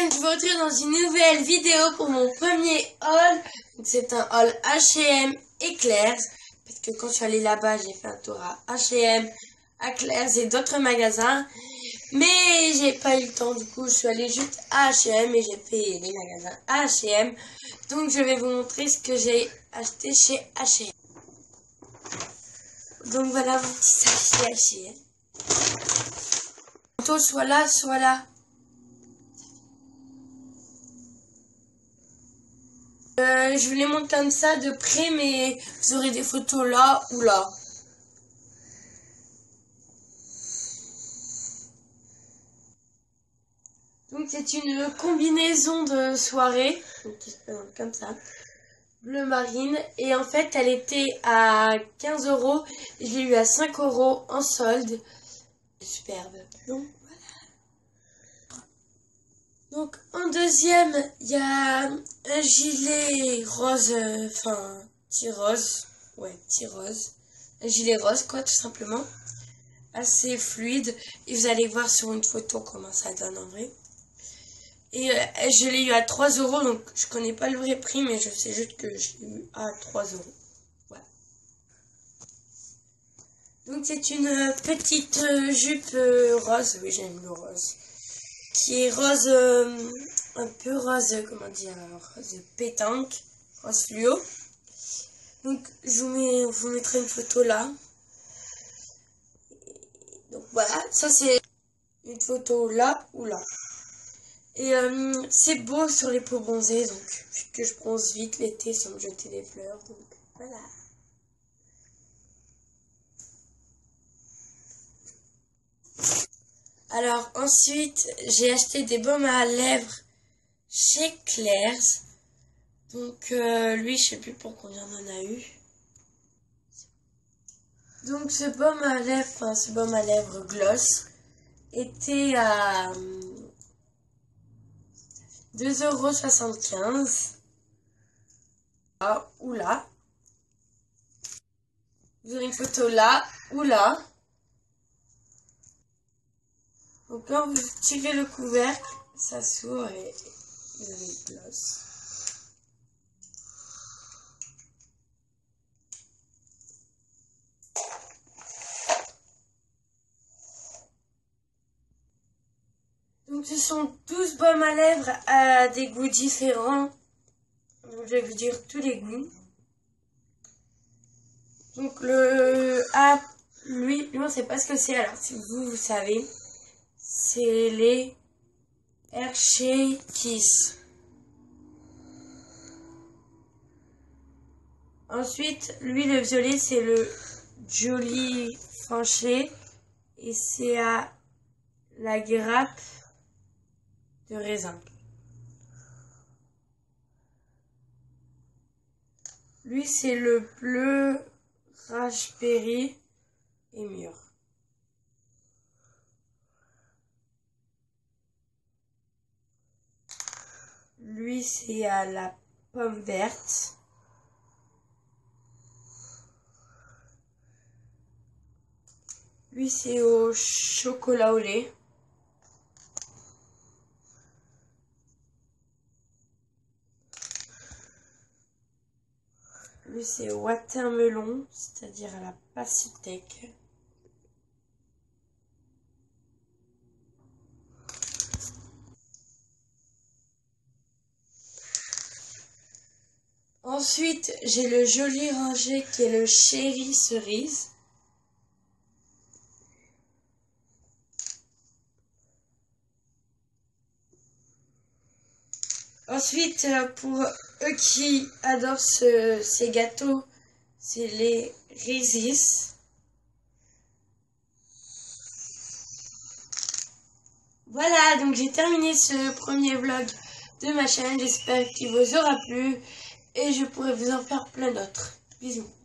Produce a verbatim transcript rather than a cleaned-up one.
donc je vous retrouve dans une nouvelle vidéo pour mon premier haul. C'est un haul H et M et Claire's. Parce que quand je suis allée là-bas, j'ai fait un tour à H et M, à Claire's et d'autres magasins. Mais j'ai pas eu le temps, du coup je suis allée juste à H et M et j'ai fait les magasins H et M. Donc je vais vous montrer ce que j'ai acheté chez H et M. Donc voilà mon petit sac chez H et M. Bientôt soit là, soit là. Euh, je vous les montre comme ça de près, mais vous aurez des photos là ou là. Donc c'est une combinaison de soirée, donc qui se présente comme ça, bleu marine, et en fait elle était à quinze euros, je l'ai eu à cinq euros en solde. Superbe. Donc voilà. Donc en deuxième, il y a un gilet rose, enfin petit rose, ouais petit rose, un gilet rose quoi tout simplement, assez fluide, et vous allez voir sur une photo comment ça donne en vrai. Et euh, je l'ai eu à trois euros, donc je connais pas le vrai prix, mais je sais juste que je l'ai eu à trois euros. Voilà. Donc c'est une petite euh, jupe euh, rose, oui j'aime le rose, qui est rose, euh, un peu rose, comment dire, rose pétanque, rose fluo. Donc je vous, mets, je vous mettrai une photo là. Donc voilà, ça c'est une photo là ou là. Et euh, c'est beau sur les peaux bronzées, donc vu que je bronze vite l'été sans me jeter des fleurs, donc voilà. Alors ensuite, j'ai acheté des baumes à lèvres chez Claire's. Donc euh, lui, je sais plus pour combien on en a eu. Donc ce baume à lèvres, enfin ce baume à lèvres gloss était à deux euros soixante-quinze. Là ou là. Vous aurez une photo là ou là. Donc quand vous tirez le couvercle, ça s'ouvre et vous avez le gloss. Donc ce sont douze baumes à lèvres à des goûts différents. Je vais vous dire tous les goûts. Donc le A, lui, lui on sait pas ce que c'est, alors si vous, vous savez, c'est les Hershey Kiss. Ensuite, lui le violet c'est le Jolly Fanché et c'est à la grappe de raisin. Lui c'est le bleu raspberry et mûr. Lui c'est à la pomme verte. Lui c'est au chocolat au lait. Lui c'est au watermelon, c'est-à-dire à la pastèque. Ensuite, j'ai le joli rangé qui est le chéri cerise. Ensuite, pour eux qui adorent ce, ces gâteaux, c'est les Reese's. Voilà, donc j'ai terminé ce premier vlog de ma chaîne. J'espère qu'il vous aura plu et je pourrai vous en faire plein d'autres. Bisous.